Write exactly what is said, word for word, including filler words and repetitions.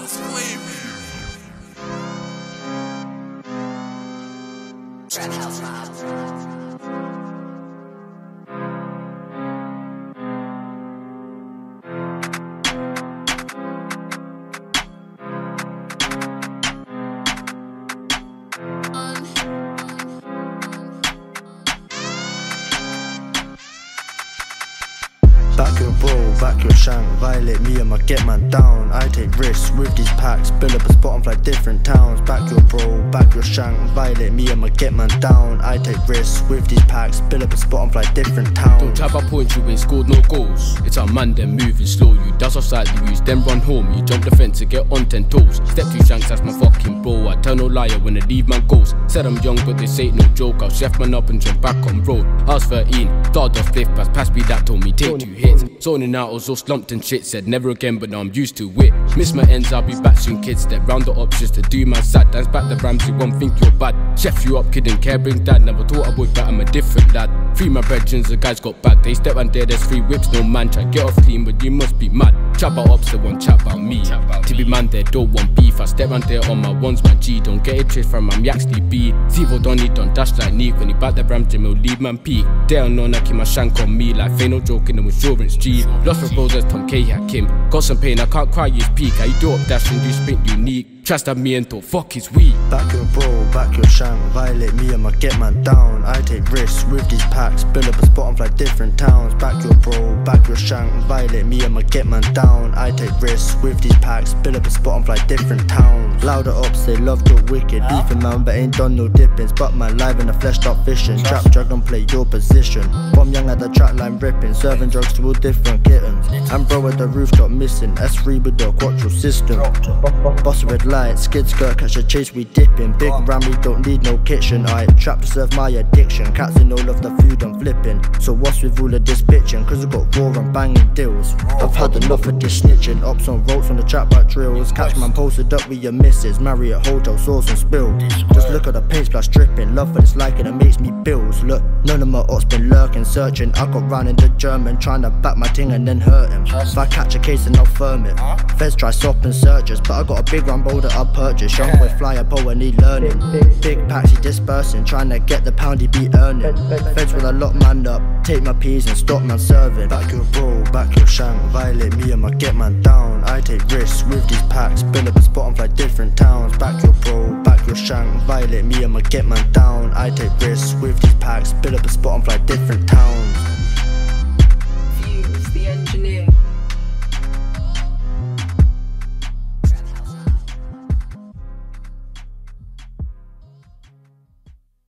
House Wavy. Trap House Mob. Back your bro, back your shank, violate me and my get man down. I take risks with these packs, build up a spot on fly different towns. Back your bro, back your shank, violate me and my get man down. I take risks with these packs, build up a spot on fly different towns. Don't try by point, you ain't scored no goals. It's our man, them moving slow. You dust off slightly, use them run home. You jump the fence to get on ten toes. Step two shanks, that's my fucking bro. I tell no liar when I leave man goes. Said I'm young, but this ain't no joke. I'll chef man up and jump back on road. I was thirteen, started off fifth pass, pass me that told me take two hits. Zoning out, I was all slumped and shit. Said never again, but now I'm used to it. Miss my ends, I'll be back soon, kids. Step round the options to do my sad. Dance back the Ramsey, one think you're bad. Chef you up, kid and care, bring dad. Never thought I would, but I'm a different lad. Free my brethren, the guys got back. They step and there, there's three whips, no man. Try get off clean, but you must be mad. Chat about ops, they won't chat about me. To be man, they don't want beef. I step round there on my ones, my G. Don't get it traced from I'm Yaxley B. Zivo don't need done dash like Neek. When he back the Ramsey, he'll leave man peak. They don't know, I keep my shank on me. Like ain't no joking, no insurance G. Lost for bros as Tom K had Kim. Got some pain, I can't cry, you peak. How you do up dash and you sprint unique. Trust that me and thought, fuck is we. Back your bro, back your shank, violate me and my get man down. I take risks with these packs, build up a spot on fly different towns. Back your bro, back your shank, violate me and my get man down. I take risks with these packs, build up a spot on fly different towns. Louder ops, they love the wicked. Beefing man, but ain't done no dippings. But man live in the fleshed up fishing. Trap dragon play your position. Bomb young at the track line ripping, serving drugs to all different kittens. And bro at the rooftop missing, S three with the quattro system. Boss red light, skid skirt, catch a chase, we dipping. Big ram, we don't need no kitchen. I trap to serve my addiction. Cats in all of the food I'm flipping. So what's with all of this bitching? Cause I got raw and banging deals. I've had enough of this snitching. Ops on ropes on the trap back drills. Catch man posted up with your missus. Marry at hotel, sauce and spill. Just look at the paint splash dripping. Love for this liking, it makes me bills. Look, none of my ops been lurking, searching. I got round in the German, trying to back my ting and then hurt him. If I catch a case then I'll firm it. Feds try stopping searches, but I got a big Rambo that I purchased. Young boy fly a bow and he learning. Big packs he dispersing, trying to get the pound he be earning. Feds will I lock man up, take my peas and stop man serving. Back your bro, back your shank, violate me and my get man down. I take risks with these packs, build up a spot on fly different towns. Back your bro, back your shank, violate me and my get man down. I take risks with these packs, build up a spot on fly different towns.